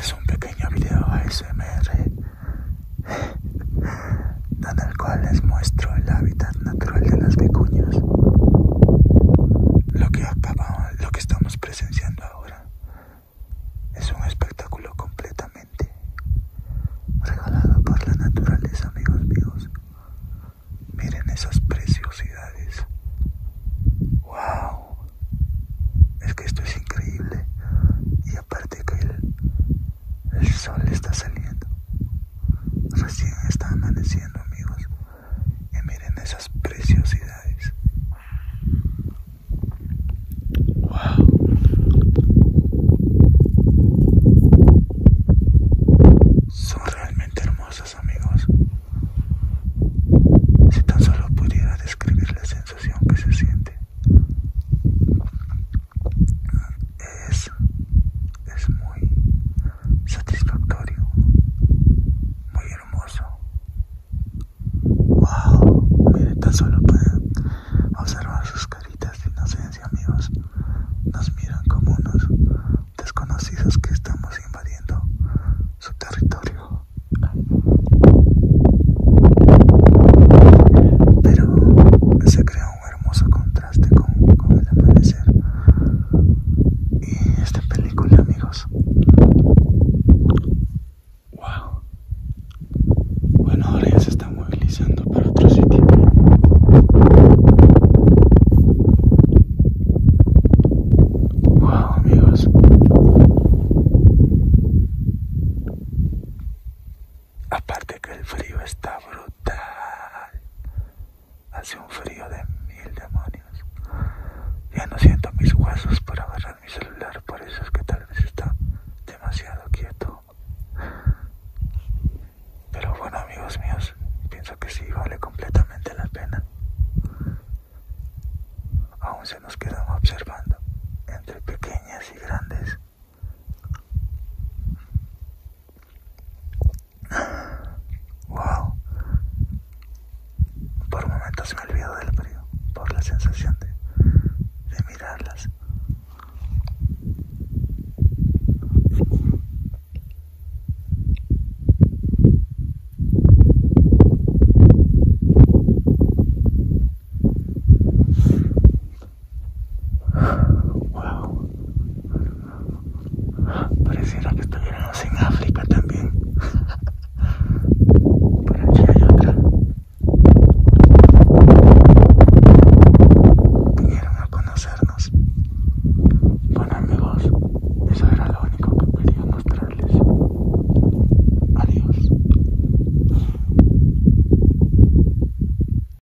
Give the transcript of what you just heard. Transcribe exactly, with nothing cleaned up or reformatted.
es un pequeño video A S M R en el cual les muestro el hábitat natural de las vicuñas. Lo que acabamos, lo que estamos presenciando ahora es un espectáculo completamente regalado por la naturaleza, amigos míos. Miren esas preciosidades. ¡Wow! Es que esto es increíble. Y aparte que el, el sol está saliendo. Recién está amaneciendo, amigos. Y miren esas preciosidades. ¡Wow! Son realmente hermosas, amigos. Si tan solo pudiera describir la sensación que se siente. Es, es muy satisfactorio, muy hermoso. Wow, miren, tan solo pueden observar sus caritas de inocencia, amigos. Nos miran como unos desconocidos que estamos invadiendo su territorio. Pero se crea un hermoso contraste con, con el amanecer. Y esta película, amigos. Wow. Bueno, ahora ya se está movilizando para otro sitio. Wow, amigos. Aparte que el frío está brutal. Hace un frío de mil demonios. Ya no siento mis huesos para agarrar mi celular, por eso es que tal vez está demasiado quieto. Pero bueno, amigos míos, pienso que sí vale completamente la pena. Aún se nos quedan observando entre pequeñas y grandes. Wow. Por momentos me olvido del frío, por la sensación de, de mirarlas.